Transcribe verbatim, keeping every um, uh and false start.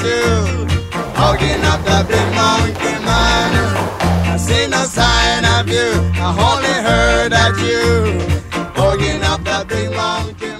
you, hugging up the big monkey man. I see no sign of you, I only heard that you, hugging up the big monkey man.